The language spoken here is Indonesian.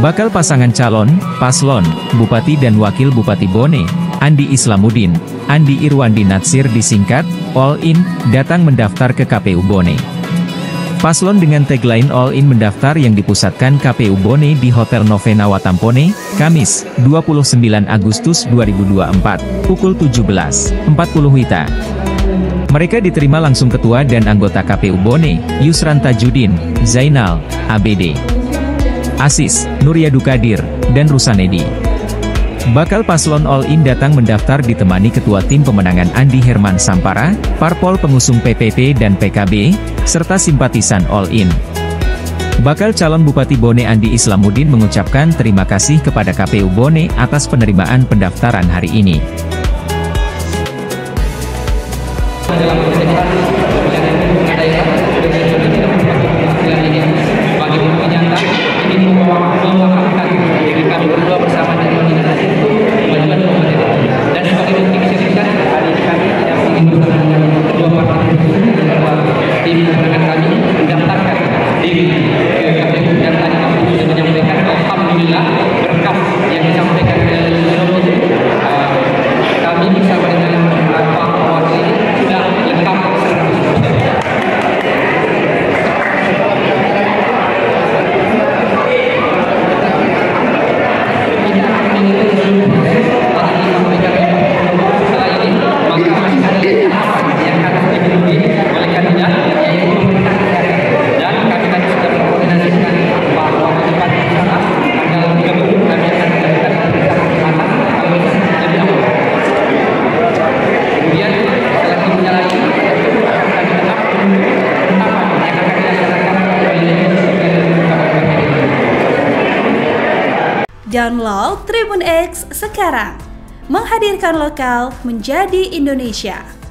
Bakal pasangan calon, paslon, Bupati dan Wakil Bupati Bone, Andi Islamuddin, Andi Irwandi Natsir disingkat, All In, datang mendaftar ke KPU Bone. Paslon dengan tagline All In mendaftar yang dipusatkan KPU Bone di Hotel Novena Watampone, Kamis, 29 Agustus 2024, pukul 17.40 WITA. Mereka diterima langsung Ketua dan anggota KPU Bone, Yusran Tajudin, Zainal, ABD, Asis, Nuryadu Kadir, dan Rusanedi. Bakal paslon All In datang mendaftar ditemani Ketua Tim Pemenangan Andi Herman Sampara, parpol pengusung PPP dan PKB, serta simpatisan All In. Bakal calon Bupati Bone Andi Islamuddin mengucapkan terima kasih kepada KPU Bone atas penerimaan pendaftaran hari ini. Download Tribun X sekarang, menghadirkan lokal menjadi Indonesia.